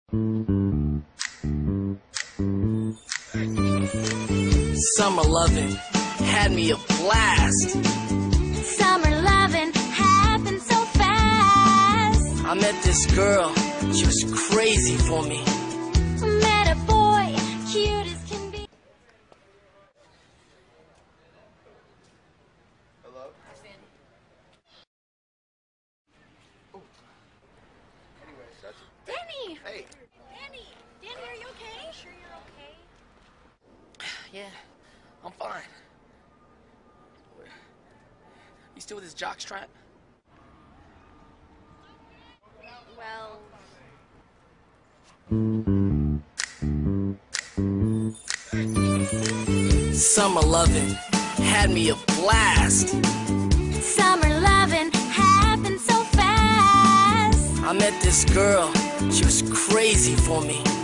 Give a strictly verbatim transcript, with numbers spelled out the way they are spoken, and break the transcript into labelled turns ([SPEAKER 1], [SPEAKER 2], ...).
[SPEAKER 1] Summer loving had me a blast.
[SPEAKER 2] Summer loving happened so fast.
[SPEAKER 1] I met this girl, she was crazy for me.
[SPEAKER 2] Met a boy, cute as can be.
[SPEAKER 3] Hello? Oh. Anyway, that's...
[SPEAKER 2] Danny!
[SPEAKER 3] Hey.
[SPEAKER 2] Danny! Danny, are you okay? Are you sure you're okay?
[SPEAKER 1] Yeah, I'm fine. You still with his jockstrap?
[SPEAKER 2] Well...
[SPEAKER 1] Summer loving had me a blast.
[SPEAKER 2] Summer loving happened so fast.
[SPEAKER 1] I met this girl, she was crazy for me.